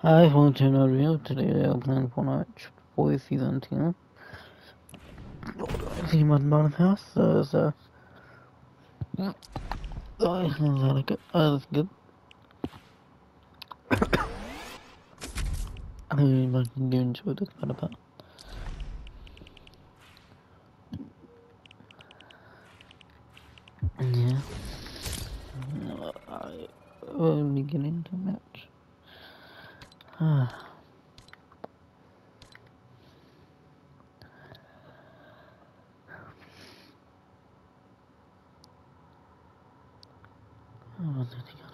Hi, welcome to another video. Today we are playing Fortnite Boys Season 2. See my bottom house, so it's that's good. I think I can do enjoy this part about. Yeah. I will be getting into a match. Oh, there you go.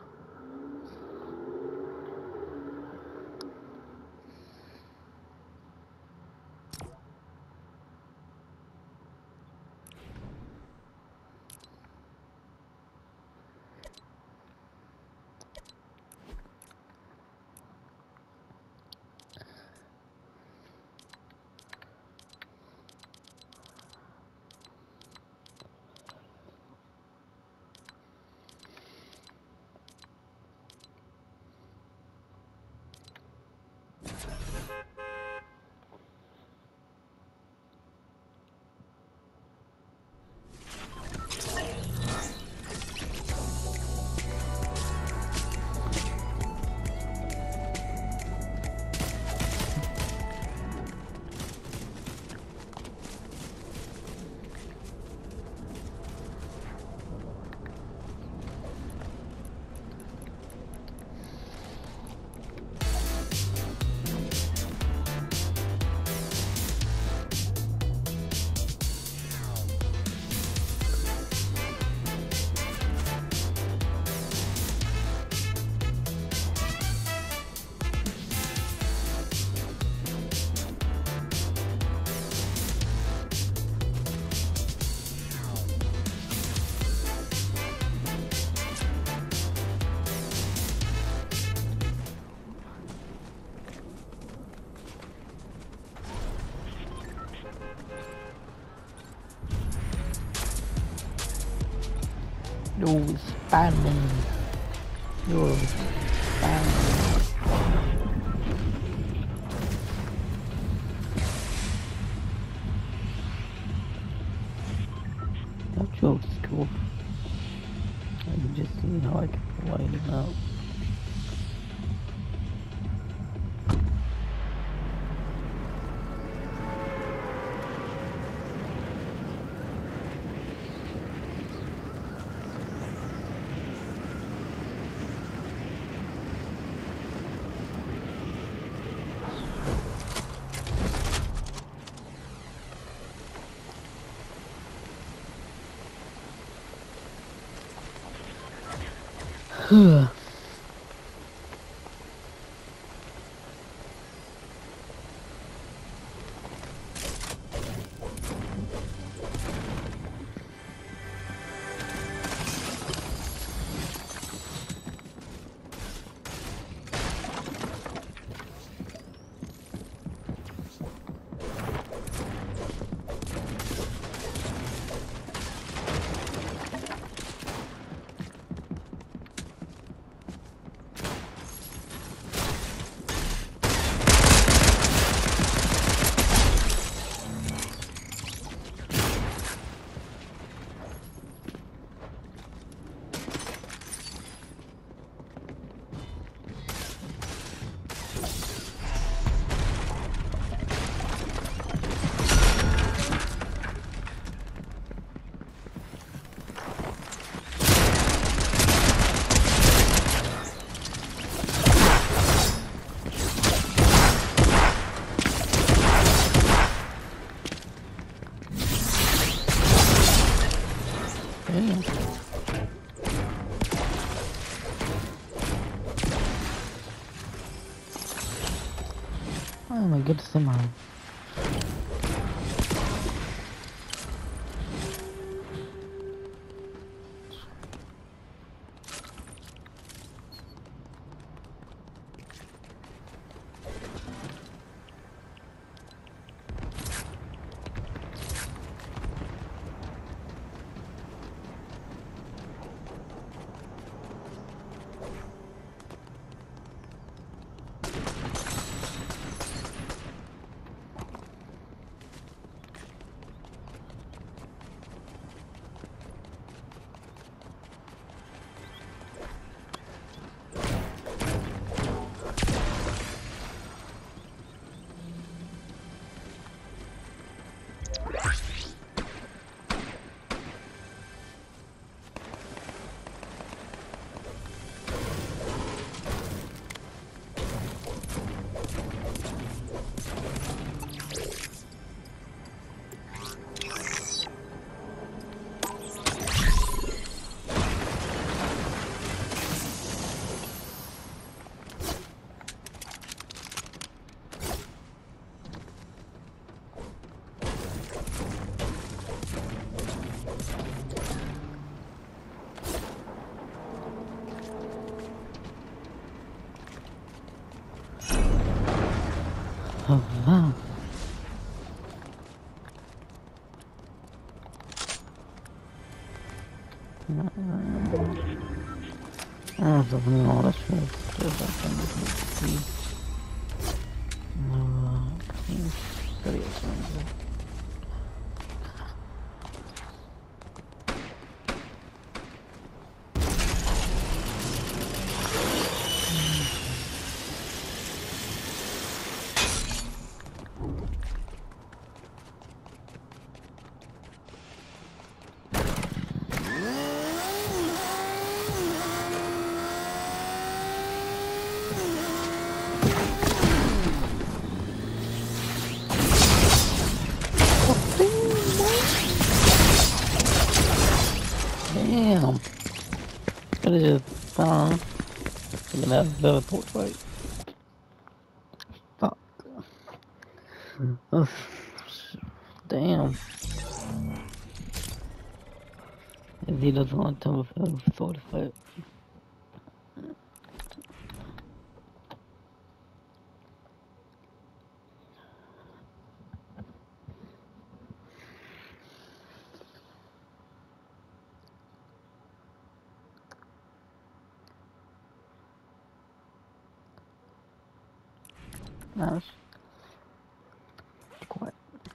Yo, Spider-Man. Yo, Spider-Man. That joke's cool. I can just see how I can light it up. Damn. Oh my goodness, somehow. Something on this one. Damn. Could have just found. Look at that little torchlight. Fuck. Oh, damn. If he doesn't want to thought of it. Nice. Quiet.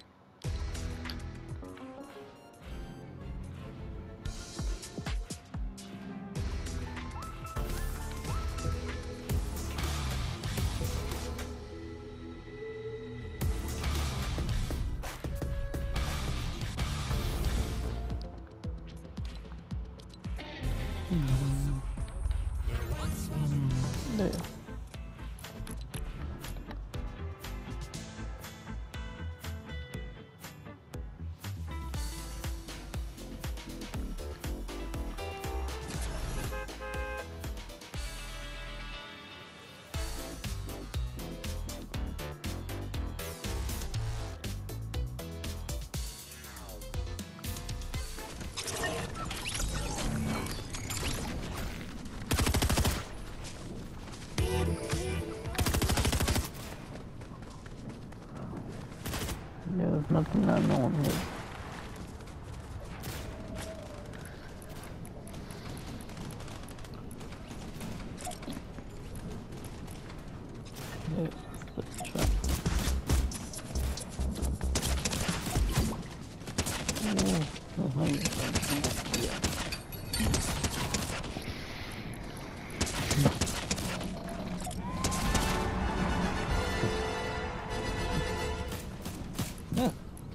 There. There's nothing unknown here. There's the trap. Oh, my God. Yeah. Yeah.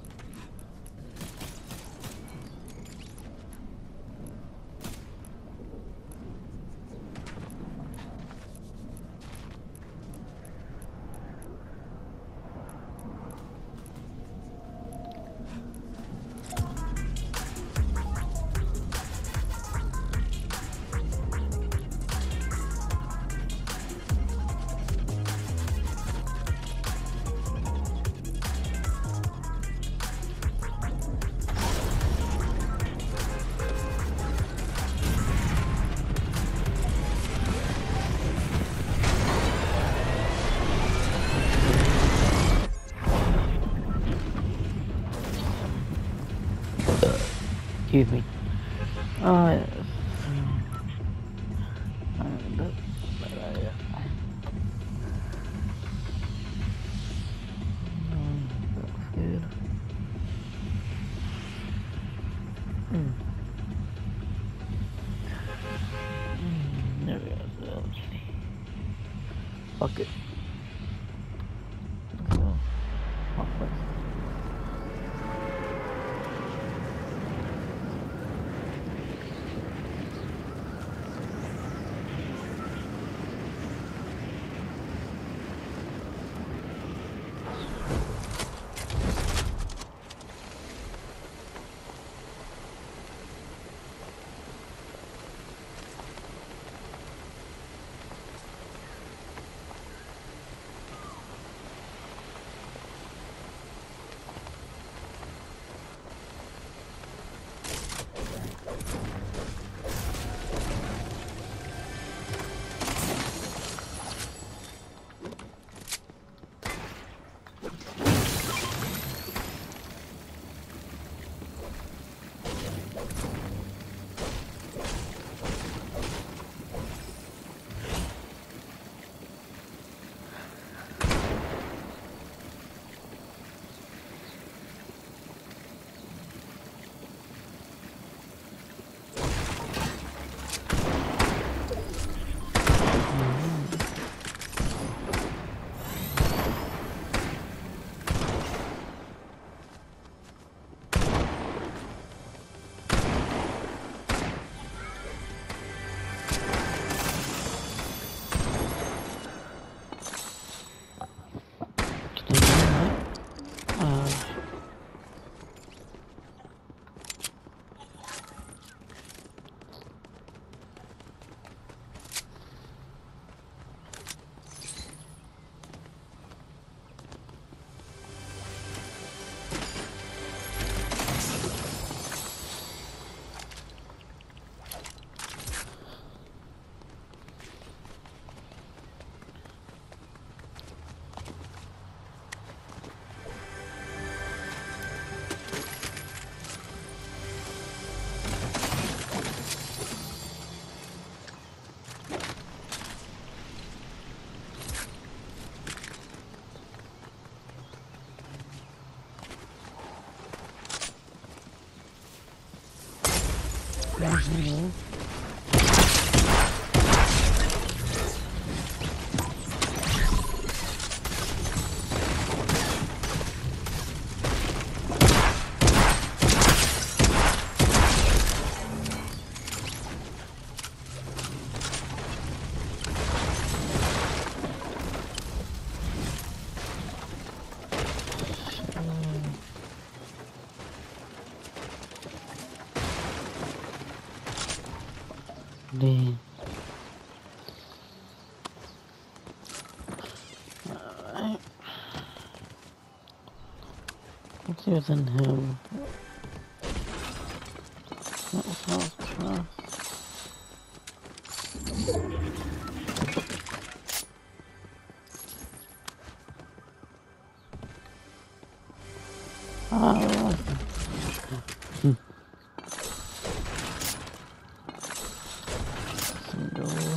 Excuse me. Oh, yes. That's good. There we go. Fuck it. Let's go. Fuck this. Let's see what's in him. That was not trust. Ah, single.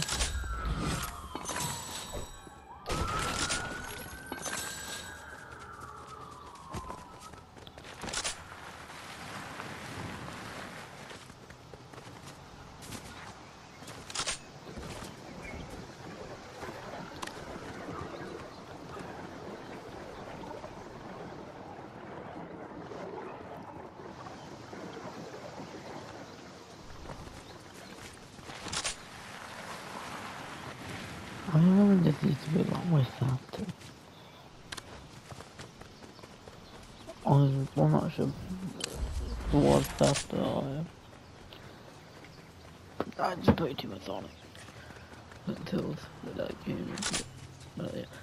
I remember this used to be a lot more faster. I'm not sure what faster. I just played too much Sonic until that game. But yeah.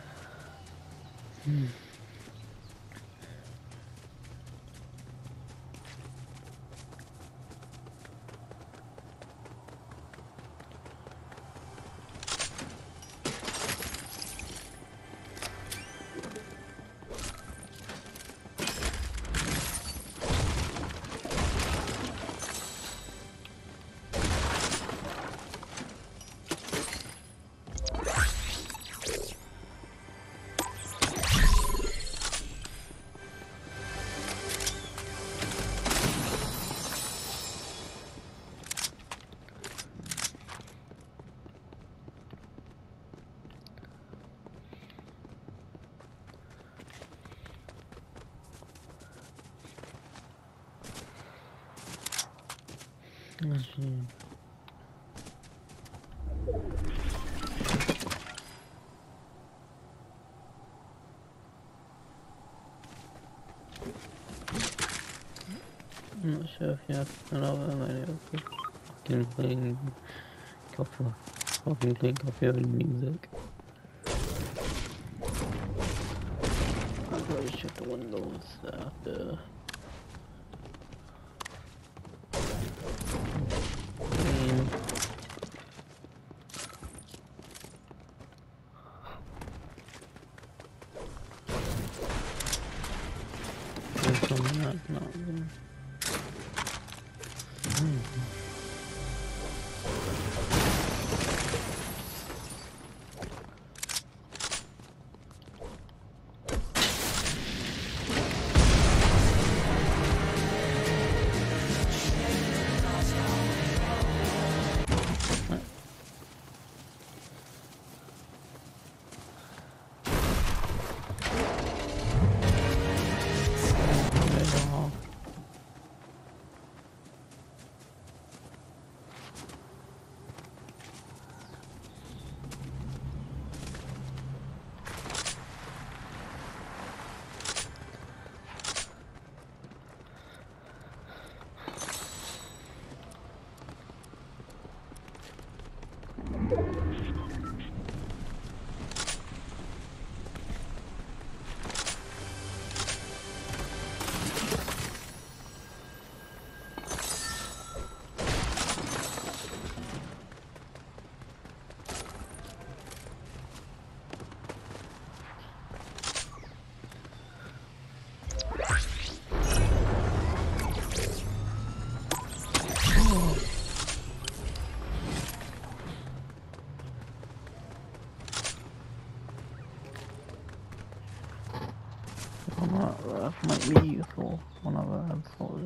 Let's see. I'm not sure if you have to know how many of the fucking playing copy of music. I'll probably check the windows after. Not good. That might be useful whenever I'm forward.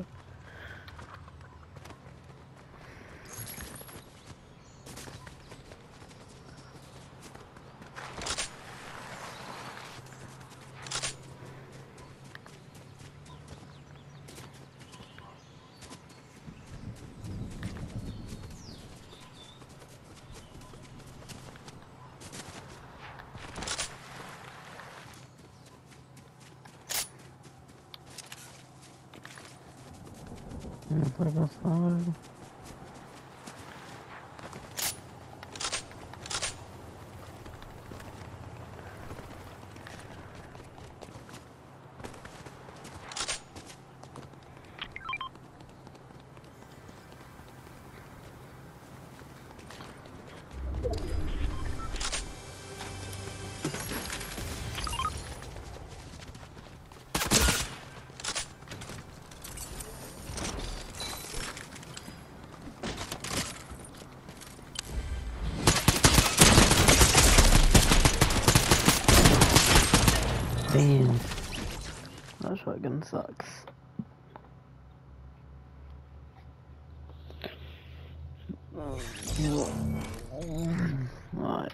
That's fine. Damn. That shotgun sucks. Alright.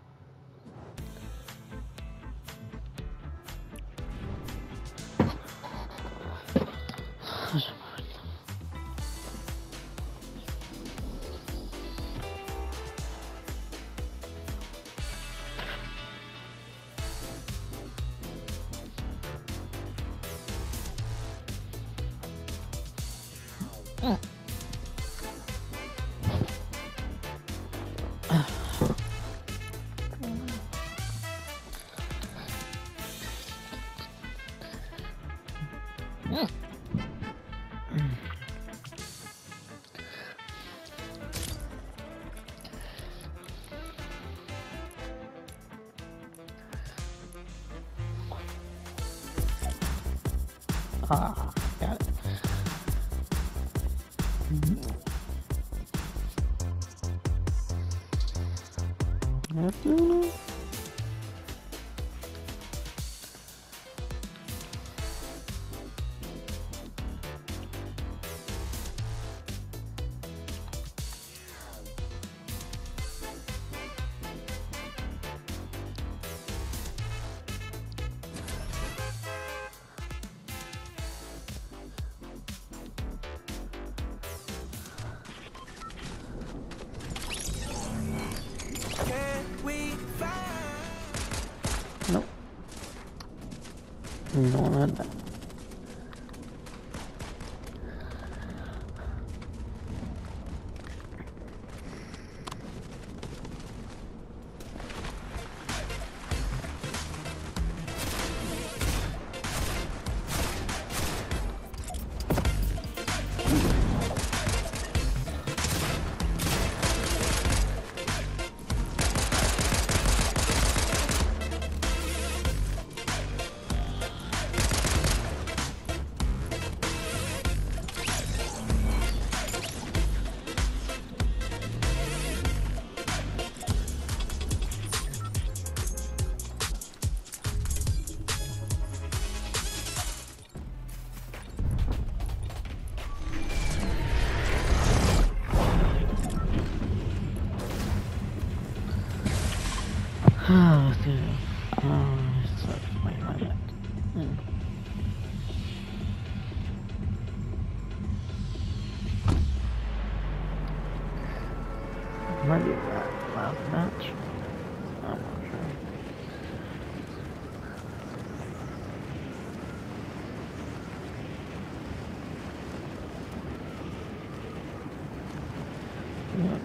Ah, got it. Nope. You don't want that. Oh, dude. Oh, it sucks. Wait, my neck. Might be that last match. I'm not sure. Yeah.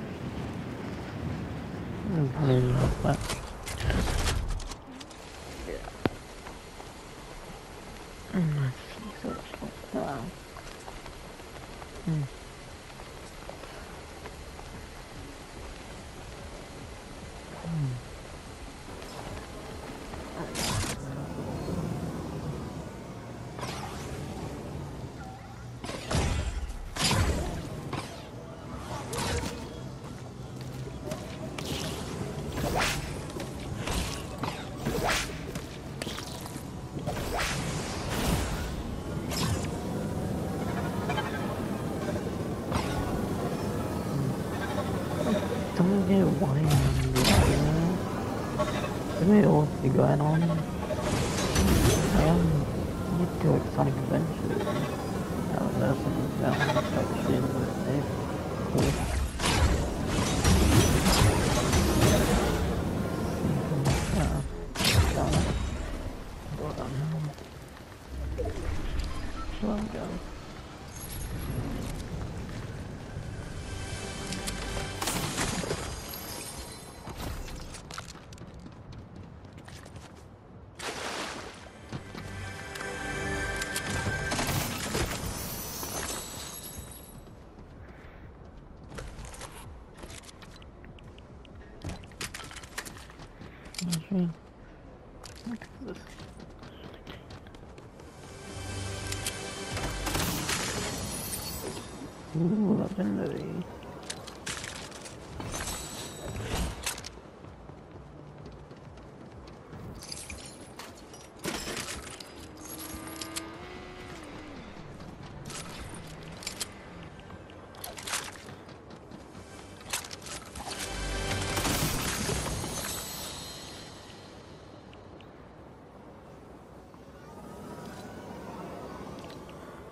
Probably not that. Wow. Don't get why I'm all going on. You do it Sonic Adventure. That's actually in the cool. Ooh, legendary.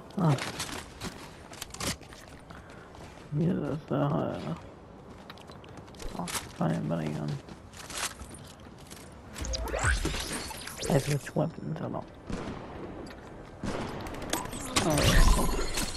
Ah, use the fire money gun. I switch weapons a lot. Oh.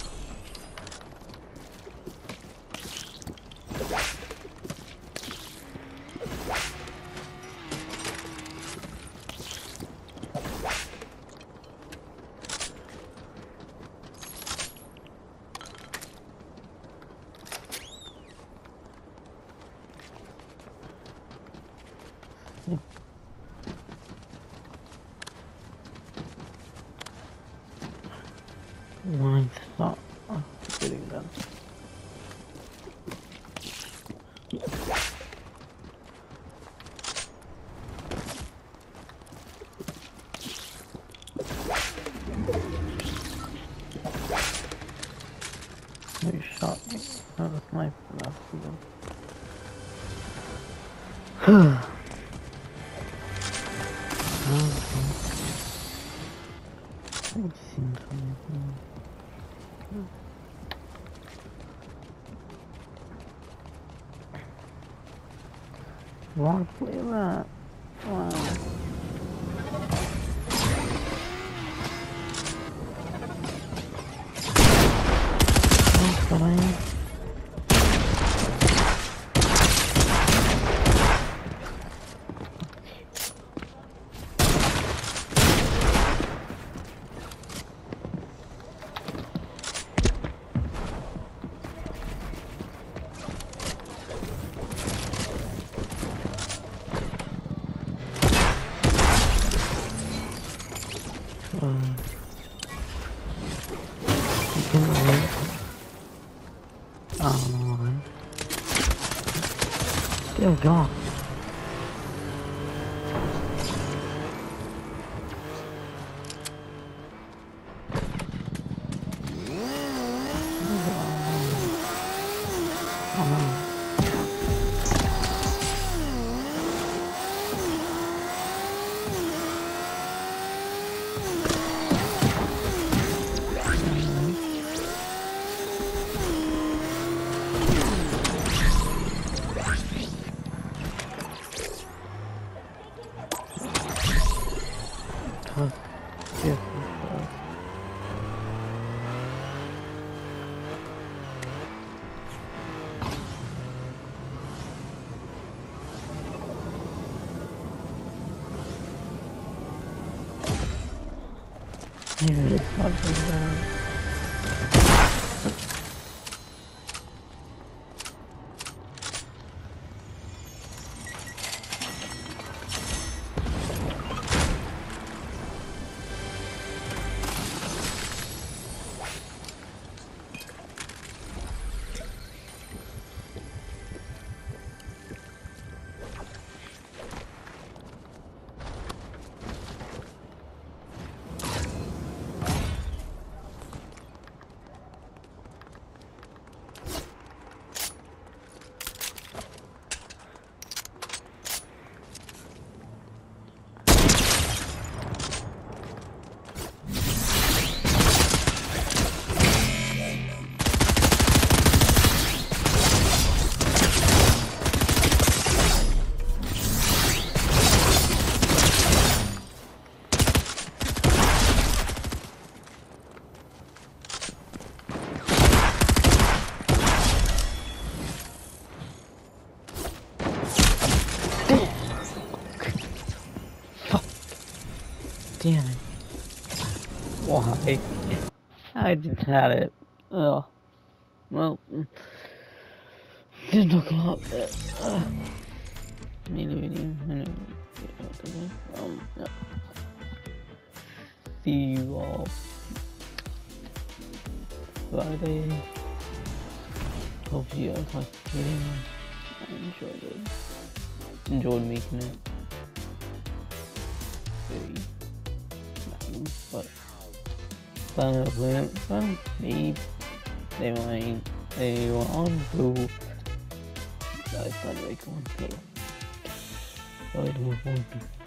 Mine's not getting done. You shot me. That was my last one. I've seen something. Wrong play that. Wow. Fine. You can wait. Oh, still gone. Maybe it's not good. Damn it. Why? I just had it. Oh. Well. Didn't look a lot bit. Yeah. See you all Friday. Hope you guys like the video. I enjoyed it. Enjoyed making it. But maybe they want to I thought they want to